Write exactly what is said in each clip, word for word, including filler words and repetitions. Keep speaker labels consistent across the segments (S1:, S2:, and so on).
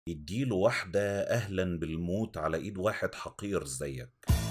S1: اديله واحدة أهلا بالموت على إيد واحد حقير زيك.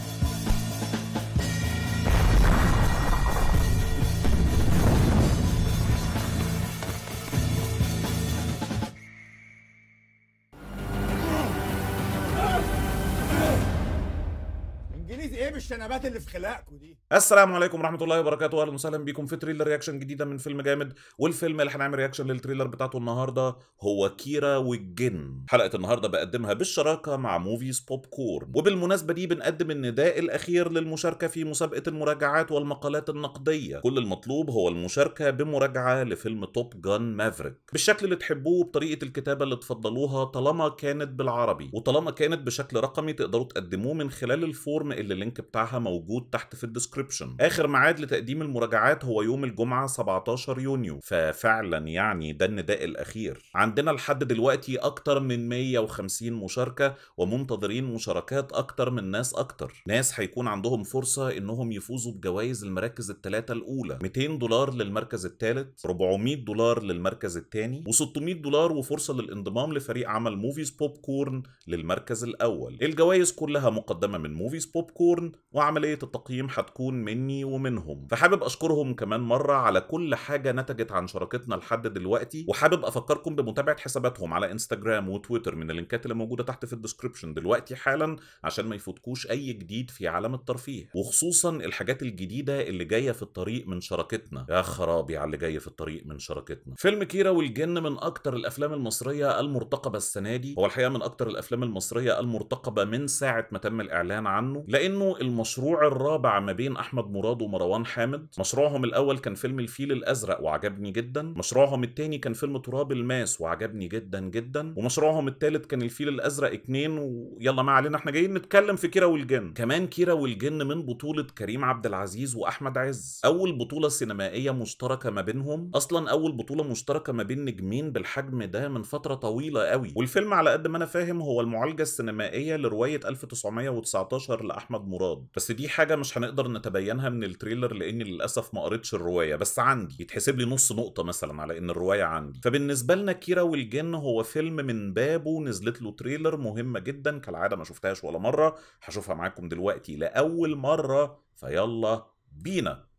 S2: ايه بالشنبات اللي في خلاقكم دي؟
S1: السلام عليكم ورحمه الله وبركاته، اهلا وسهلا بيكم في تريلر رياكشن جديده من فيلم جامد. والفيلم اللي هنعمل رياكشن للتريلر بتاعته النهارده هو كيرة والجن. حلقه النهارده بقدمها بالشراكه مع موفيز بوب كورن، وبالمناسبه دي بنقدم النداء الاخير للمشاركه في مسابقه المراجعات والمقالات النقديه. كل المطلوب هو المشاركه بمراجعه لفيلم توب جان مافريك بالشكل اللي تحبوه، بطريقه الكتابه اللي تفضلوها، طالما كانت بالعربي وطالما كانت بشكل رقمي تقدروا تقدموه من خلال الفورم اللي اللينك بتاعها موجود تحت في الديسكريبشن. اخر ميعاد لتقديم المراجعات هو يوم الجمعه سبعتاشر يونيو، ففعلا يعني ده النداء الاخير. عندنا لحد دلوقتي اكتر من مية وخمسين مشاركه، ومنتظرين مشاركات اكتر من ناس اكتر. ناس هيكون عندهم فرصه انهم يفوزوا بجوائز المراكز الثلاثه الاولى، مئتين دولار للمركز الثالث، أربعمية دولار للمركز الثاني، وستمية دولار وفرصه للانضمام لفريق عمل موفيز بوب كورن للمركز الاول. الجوائز كلها مقدمه من موفيز بوب كورن، وعملية التقييم هتكون مني ومنهم. فحابب أشكرهم كمان مرة على كل حاجة نتجت عن شراكتنا لحد دلوقتي، وحابب أفكركم بمتابعة حساباتهم على انستجرام وتويتر من اللينكات اللي موجودة تحت في الديسكريبشن دلوقتي حالا، عشان ما يفوتكوش أي جديد في عالم الترفيه، وخصوصا الحاجات الجديدة اللي جاية في الطريق من شراكتنا. يا خرابي على اللي جاي في الطريق من شراكتنا. فيلم كيرة والجن من أكتر الأفلام المصرية المرتقبة السنة دي، هو الحقيقة من أكتر الأفلام المصرية المرتقبة من ساعة ما تم الإعلان عنه، لأنه المشروع الرابع ما بين احمد مراد ومروان حامد. مشروعهم الاول كان فيلم الفيل الازرق وعجبني جدا، مشروعهم الثاني كان فيلم تراب الماس وعجبني جدا جدا، ومشروعهم الثالث كان الفيل الازرق اتنين. ويلا ما علينا، احنا جايين نتكلم في كيرة والجن. كمان كيرة والجن من بطولة كريم عبد العزيز واحمد عز، اول بطولة سينمائية مشتركة ما بينهم، اصلا اول بطولة مشتركة ما بين نجمين بالحجم ده من فترة طويلة قوي. والفيلم على قد ما انا فاهم هو المعالجة السينمائية لرواية ألف وتسعمية وتسعتاشر لاحمد مراد، بس دي حاجة مش هنقدر نتبينها من التريلر لاني للاسف ما قريتش الروايه، بس عندي يتحسب لي نص نقطه مثلا على ان الروايه عندي. فبالنسبه لنا كيرة والجن هو فيلم من بابه نزلت له تريلر مهمه جدا، كالعاده ما شفتهاش ولا مره، هشوفها معاكم دلوقتي لاول مره، فيلا بينا.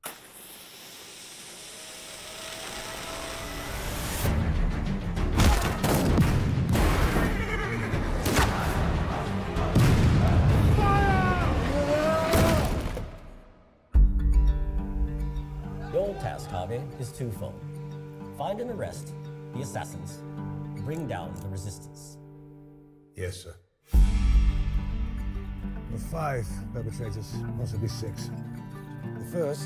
S3: Task, Kage, is twofold. Find and arrest the assassins. Bring down the resistance.
S4: Yes, sir.
S5: The five perpetrators, possibly six.
S4: The first...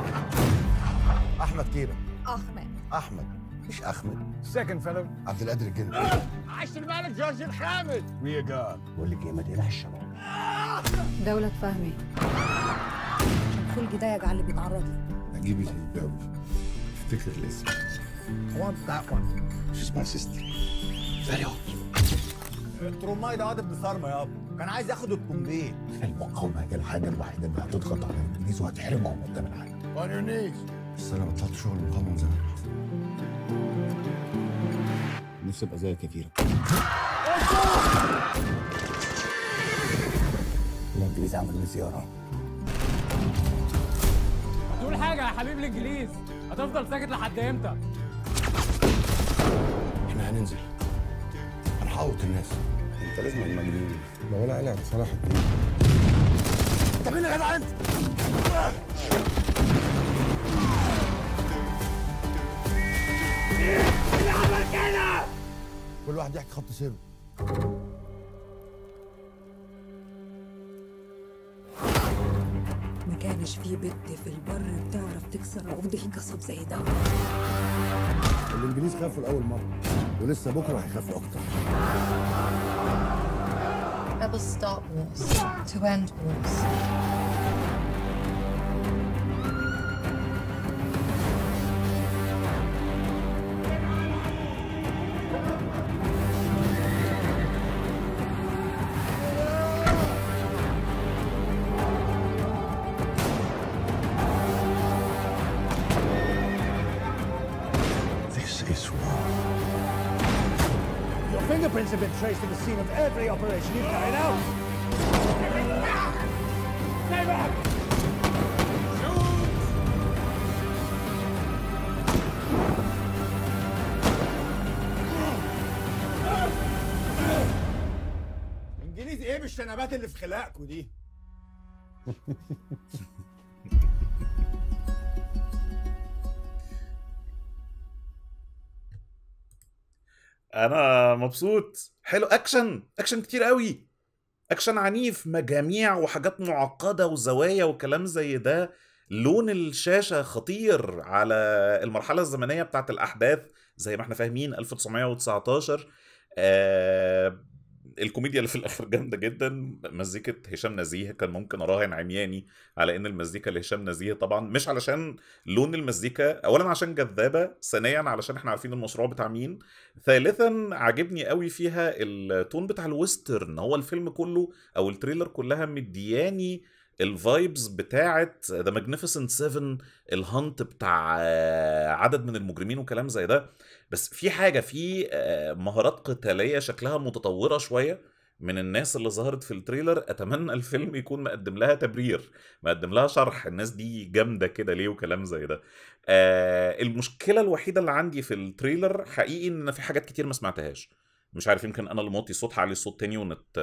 S4: أحمد كيرة.
S6: أحمد.
S4: أحمد مش أحمد.
S5: Second fellow.
S4: عبد القادر الجن.
S2: عاش الملك جورج الخامس.
S5: Rear guard.
S4: بقول لك إيه، ما تقلقش الشباب.
S6: دولة فهمي. خلقي ده يجعل اللي بيتعرض لي.
S4: نجيب الهنداوي. افتكر الاسم.
S5: I want that one.
S4: She's my sister. Very hot.
S2: التروماي ده واد ابن صارمة يابا، كان عايز ياخد الكومبين.
S4: المقاومة هي الحاجة الوحيدة اللي هتضغط على الإنجليز وهتحرمهم قدام العالم.
S5: On your knees.
S4: بس أنا بطلت شغل مقاومة من زمان. نفسي أبقى زيك يا كيرة. الإنجليز عملوا لي زيارة.
S7: تقول حاجة يا حبيب الإنجليز، هتفضل ساكت لحد إمتى؟
S4: إحنا هننزل. هنحوط الناس. أنت لازم المجنون. ما ولا قلع بصراحة الدين. أنت مين يا جدع أنت؟
S2: اللي عمل كده؟
S4: كل واحد يحكي خط سيره.
S6: ما كانش في بنت في البر بتعرف تكسر عقد القصب زي ده.
S4: الإنجليز خافوا لأول مرة، ولسه بكرة هيخافوا أكتر.
S8: Rebels start wars to end wars.
S4: This is war.
S5: Your fingerprints Footprints have been traced to the scene of every operation you've carried out. Stay back!
S2: انجليزي ايه بالشنبات اللي في خلاقكوا دي؟
S1: انا مبسوط. حلو، اكشن اكشن كتير قوي، اكشن عنيف، مجاميع وحاجات معقده وزوايا وكلام زي ده. لون الشاشه خطير على المرحله الزمنيه بتاعت الاحداث زي ما احنا فاهمين ألف وتسعمية وتسعتاشر. آه الكوميديا اللي في الاخر جامده جدا. مزيكه هشام نزيه كان ممكن اراهن عمياني على ان المزيكا لهشام نزيه، طبعا مش علشان لون المزيكا، اولا عشان جذابه، ثانيا علشان احنا عارفين المشروع بتاع مين، ثالثا عاجبني قوي فيها التون بتاع الويسترن. هو الفيلم كله او التريلر كلها مدياني الفايبز بتاعت ذا ماجنيفيسنت سفن، الهانت بتاع عدد من المجرمين وكلام زي ده. بس في حاجه، في مهارات قتاليه شكلها متطوره شويه من الناس اللي ظهرت في التريلر. اتمنى الفيلم يكون مقدم لها تبرير، مقدم لها شرح الناس دي جامده كده ليه وكلام زي ده. آه المشكله الوحيده اللي عندي في التريلر حقيقي ان في حاجات كتير ما سمعتهاش. مش عارف، يمكن انا اللي موطي صوت، هعلي الصوت تاني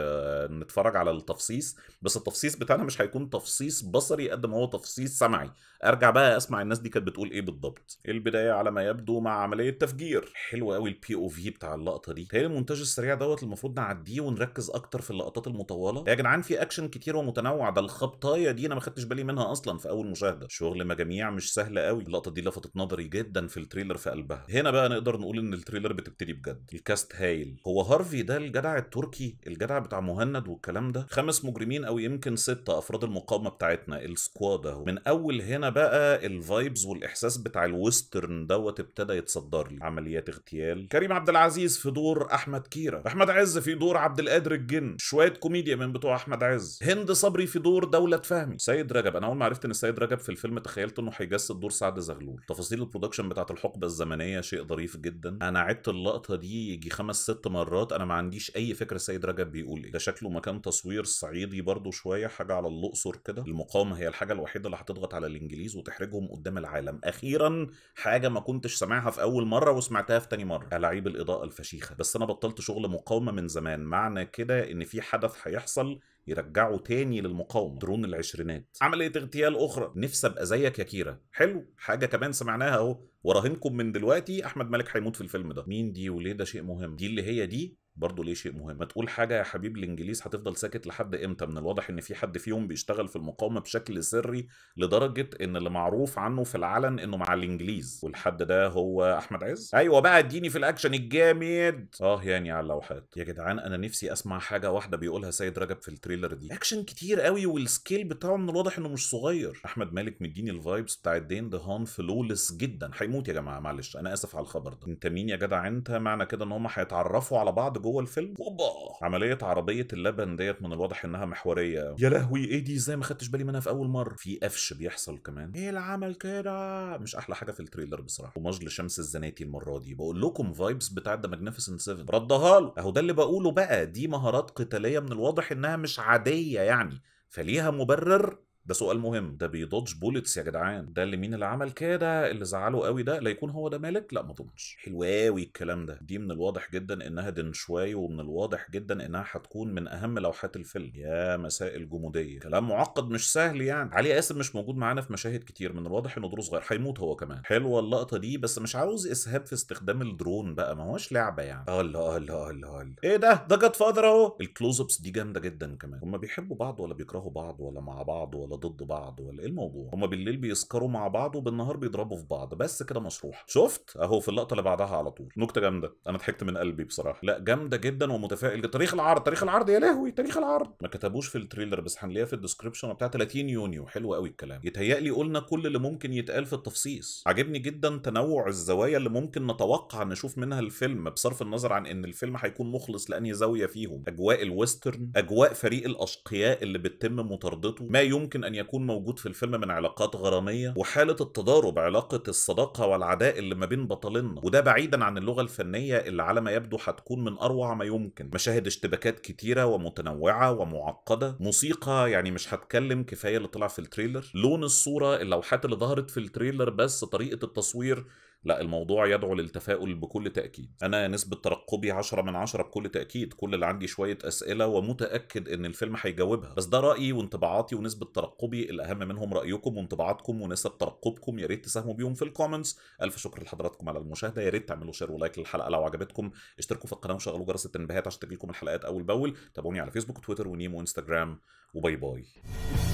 S1: ونتفرج على التفصيص. بس التفصيص بتاعنا مش هيكون تفصيص بصري قد ما هو تفصيص سمعي، ارجع بقى اسمع الناس دي كانت بتقول ايه بالضبط. البدايه على ما يبدو مع عمليه تفجير. حلو قوي البي او في بتاع اللقطه دي. تاني المونتاج السريع دوت المفروض نعديه ونركز اكتر في اللقطات المطوله. يا جدعان في اكشن كتير ومتنوع، ده الخبطايه دي انا ما خدتش بالي منها اصلا في اول مشاهده. شغل مجاميع مش سهل قوي. اللقطه دي لفتت نظري جدا في التريلر في قلبها. هنا بقى نقدر نقول ان التريلر بتبتدي بجد. الكاست هايل. هو هارفي ده الجدع التركي، الجدع بتاع مهند والكلام ده. خمس مجرمين او يمكن ستة افراد المقاومه بتاعتنا، السكواد اهو. من اول هنا بقى الفايبز والاحساس بتاع الويسترن دوت ابتدى يتصدر لي. عمليات اغتيال. كريم عبد العزيز في دور احمد كيرة، احمد عز في دور عبد القادر الجن، شويه كوميديا من بتوع احمد عز، هند صبري في دور دولة فهمي، سيد رجب. انا اول ما عرفت ان سيد رجب في الفيلم تخيلت انه هيجسد دور سعد زغلول. تفاصيل البرودكشن بتاعت الحقبه الزمنيه شيء ظريف جدا. انا عدت اللقطه دي يجي خمس ست مرات، انا ما عنديش اي فكره سيد رجب بيقول ايه. ده شكله مكان تصوير صعيدي برضو شويه، حاجه على الاقصر كده. المقاومه هي الحاجه الوحيده اللي هتضغط على الانجليز وتحرجهم قدام العالم. اخيرا حاجه ما كنتش سامعها في اول مره وسمعتها في تاني مره. ألاعيب الاضاءه الفشيخه. بس انا بطلت شغل مقاومه من زمان، معنى كده ان في حدث هيحصل يرجعوا تاني للمقاومه. درون العشرينات. عمليه اغتيال اخرى. نفسي ابقى زيك يا كيرة. حلو، حاجه كمان سمعناها اهو. وراهنكم من دلوقتي احمد مالك هيموت في الفيلم ده. مين دي وليه؟ ده شيء مهم. دي اللي هي دي برضه ليه شيء مهم. ما تقول حاجه يا حبيب الانجليز، هتفضل ساكت لحد امتى؟ من الواضح ان في حد فيهم بيشتغل في المقاومه بشكل سري لدرجه ان اللي معروف عنه في العلن انه مع الانجليز، والحد ده هو احمد عز. ايوه بقى اديني في الاكشن الجامد. اه يعني على اللوحات. يا جدعان انا نفسي اسمع حاجه واحده بيقولها سيد رجب في التريلر دي. اكشن كتير قوي والسكيل بتاعه من الواضح انه مش صغير. احمد مالك مديني الفايبس بتاع دين دهان فلولس جدا. هيموت يا جماعه، معلش انا اسف على الخبر ده. انت مين يا جدع انت؟ معنى كده ان هم هيتعرفوا على بعض جوه الفيلم؟ اوبا. عمليه عربيه اللبن ديت من الواضح انها محوريه. يا لهوي ايه دي؟ ازاي ما خدتش بالي منها في اول مره؟ في قفش بيحصل كمان. ايه العمل كده؟ مش احلى حاجه في التريلر بصراحه. ومجل شمس الزناتي المره دي. بقول لكم فايبس بتاع ذا ماجنيفيسنت سفن. ردها له اهو. ده اللي بقوله بقى، دي مهارات قتاليه من الواضح انها مش عاديه يعني، فليها مبرر. ده سؤال مهم. ده بيدوج بوليتس يا جدعان. ده اللي مين اللي عمل كده اللي زعله قوي ده؟ لا يكون هو ده مالك؟ لا ما اظنش. حلو قوي الكلام ده. دي من الواضح جدا انها دنشواي، ومن الواضح جدا انها هتكون من اهم لوحات الفيلم. يا مساء الجموديه. كلام معقد مش سهل يعني. علي قاسم مش موجود معانا في مشاهد كتير، من الواضح انه دوره صغير. هيموت هو كمان. حلوه اللقطه دي، بس مش عاوز اسهاب في استخدام الدرون بقى، ما هوش لعبه يعني. الله الله الله الله. ايه ده؟ ده جاد فاذر اهو. الكلوز ابس دي جامده جدا كمان. هم بيحبوا بعض ولا بيكرهوا بعض ولا مع بعض ولا ضد بعض ولا ايه الموضوع؟ هما بالليل بيسكروا مع بعض وبالنهار بيضربوا في بعض، بس كده مشروح. شفت اهو في اللقطه اللي بعدها على طول. نكته جامده، انا ضحكت من قلبي بصراحه. لا جامده جدا ومتفائل. تاريخ العرض، تاريخ العرض يا لهوي، تاريخ العرض ما كتبوش في التريلر بس هنلاقيها في الديسكربشن بتاع ثلاثين يونيو. حلو قوي الكلام. يتهيألي قلنا كل اللي ممكن يتقال في التفصيص. عجبني جدا تنوع الزوايا اللي ممكن نتوقع نشوف منها الفيلم، بصرف النظر عن ان الفيلم هيكون مخلص لانهي زاويه فيهم. اجواء الويسترن، اجواء فريق الاشقياء اللي بتتم مطاردته، ما يمكن أن يكون موجود في الفيلم من علاقات غرامية وحالة التضارب، علاقة الصداقة والعداء اللي ما بين بطلنا، وده بعيدا عن اللغة الفنية اللي على ما يبدو هتكون من أروع ما يمكن. مشاهد اشتباكات كتيرة ومتنوعة ومعقدة، موسيقى يعني مش هتكلم كفاية اللي طلع في التريلر، لون الصورة، اللوحات اللي ظهرت في التريلر بس طريقة التصوير، لا الموضوع يدعو للتفاؤل بكل تأكيد. أنا نسبة ترقبي عشرة من عشرة بكل تأكيد، كل اللي عندي شوية أسئلة ومتأكد إن الفيلم هيجاوبها، بس ده رأيي وانطباعاتي ونسبة ترقبي، الأهم منهم رأيكم وانطباعاتكم ونسب ترقبكم، يا ريت تساهموا بيهم في الكومنتس. ألف شكر لحضراتكم على المشاهدة، يا ريت تعملوا شير ولايك للحلقة لو عجبتكم، اشتركوا في القناة وشغلوا جرس التنبيهات عشان تجيلكم الحلقات أول بأول، تابعوني على فيسبوك وتويتر ونيمو وانستجرام، وباي باي.